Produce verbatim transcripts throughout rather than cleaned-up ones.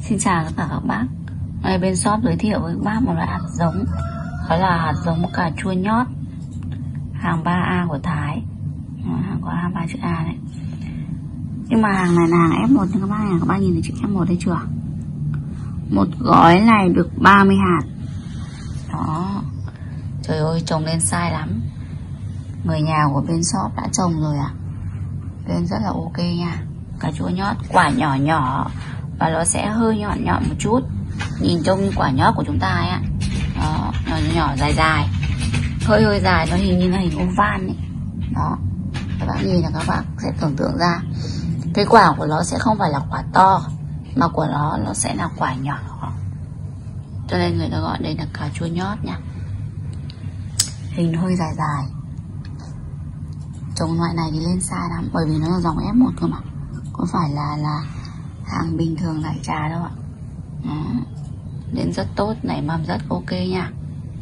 Xin chào tất cả các bác. Đây bên shop giới thiệu với các bác một loại hạt giống, đó là hạt giống cà chua nhót hàng ba A của Thái. Đó, hàng có ba chữ A đấy. Nhưng mà hàng này là hàng ép một nha các bác nha. Các bác nhìn thấy chữ ép một đây chưa? Một gói này được ba mươi hạt. Đó. Trời ơi, trồng lên sai lắm. Người nhà của bên shop đã trồng rồi ạ. À? Lên rất là ok nha. Cà chua nhót, quả nhỏ nhỏ và nó sẽ hơi nhọn nhọn một chút, nhìn trông như quả nhót của chúng ta ấy ạ. Đó, nhỏ nhỏ dài dài, hơi hơi dài, nó hình như là hình oval ấy. Đó, các bạn nhìn là các bạn sẽ tưởng tượng ra cái quả của nó sẽ không phải là quả to, mà của nó nó sẽ là quả nhỏ, cho nên người ta gọi đây là cà chua nhót nha. Hình hơi dài dài. Trồng loại này thì lên sai lắm, bởi vì nó là dòng ép một cơ mà, có phải là là hàng bình thường đại trà đâu ạ. Đó. Đến rất tốt, nảy mầm rất ok nha.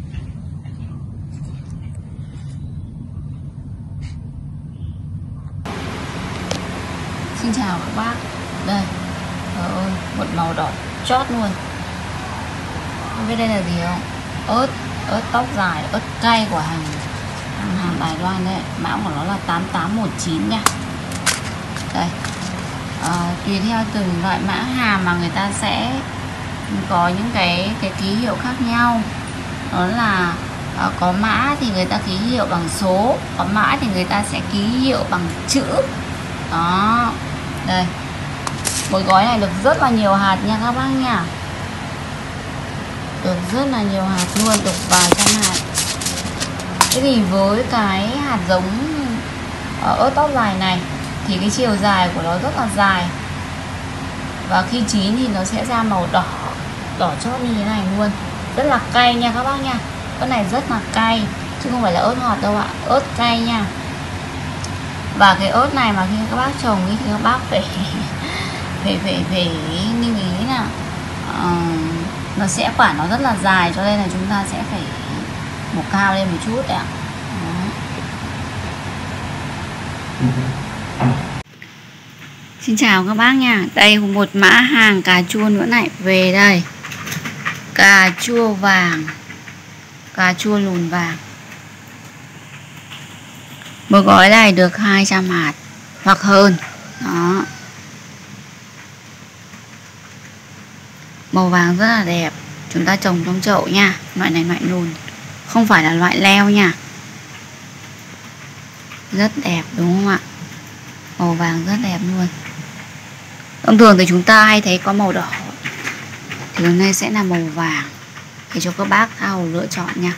Xin chào các bác. Đây, trời ơi, một màu đỏ chót luôn. Không biết đây là gì không? Ớt, ớt tóc dài, ớt cay của hàng hàng, hàng Đài Loan đấy. Mã của nó là tám tám một chín nha. Đây. À, tùy theo từng loại mã hàng mà người ta sẽ có những cái cái ký hiệu khác nhau. Đó là à, có mã thì người ta ký hiệu bằng số, có mã thì người ta sẽ ký hiệu bằng chữ. Đó, đây, một gói này được rất là nhiều hạt nha các bác nha, được rất là nhiều hạt luôn, được vài trăm hạt. Thế thì với cái hạt giống ớt tóc dài này thì cái chiều dài của nó rất là dài, và khi chín thì nó sẽ ra màu đỏ đỏ chót như thế này luôn, rất là cay nha các bác nha. Cái này rất là cay chứ không phải là ớt ngọt đâu ạ, ớt cay nha. Và cái ớt này mà khi các bác trồng thì các bác phải phải phải phải lưu ý là uh, nó sẽ quả nó rất là dài, cho nên là chúng ta sẽ phải mổ cao lên một chút đấy ạ. Xin chào các bác nha. Đây một mã hàng cà chua nữa này, về đây. Cà chua vàng, cà chua lùn vàng. Một gói này được hai trăm hạt hoặc hơn. Đó. Màu vàng rất là đẹp. Chúng ta trồng trong chậu nha. Loại này loại lùn, không phải là loại leo nha. Rất đẹp đúng không ạ? Màu vàng rất đẹp luôn. Thông thường thì chúng ta hay thấy có màu đỏ, thì hôm nay sẽ là màu vàng để cho các bác tha hồ lựa chọn nha.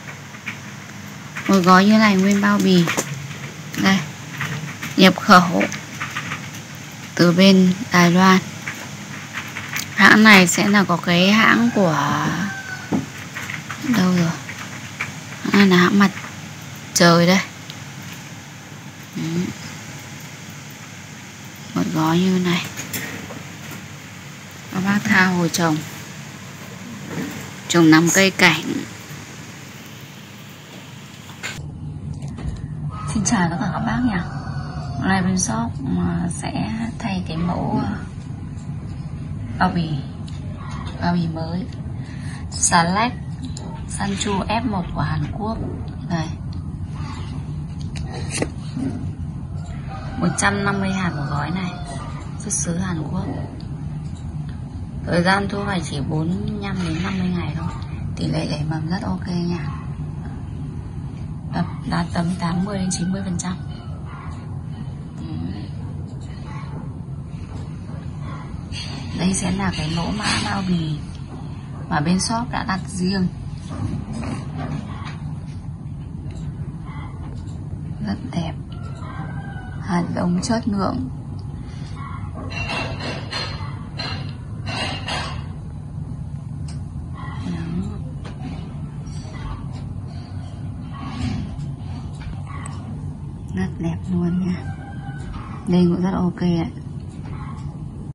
Một gói như này nguyên bao bì. Đây, nhập khẩu từ bên Đài Loan. Hãng này sẽ là có cái hãng của đâu rồi? Hãng này là hãng mặt trời đây. Ừ. Một gói như này, các bác tha hồ trồng, trồng năm cây cảnh. Xin chào tất cả các bác nha. Hôm nay bên shop mà sẽ thay cái mẫu bao bì bao bì mới Select Sanchu ép một của Hàn Quốc. Đây, một trăm năm mươi hạt một gói này, xuất xứ Hàn Quốc. Thời gian thu hoạch chỉ bốn mươi lăm đến năm mươi ngày thôi. Tỷ lệ nảy mầm rất ok nha, đạt tầm tám mươi đến chín mươi phần trăm. Đây sẽ là cái mẫu mã bao bì mà bên shop đã đặt riêng. Rất đẹp, hạt giống chất lượng. Rất đẹp luôn nha. Đây cũng rất ok ạ.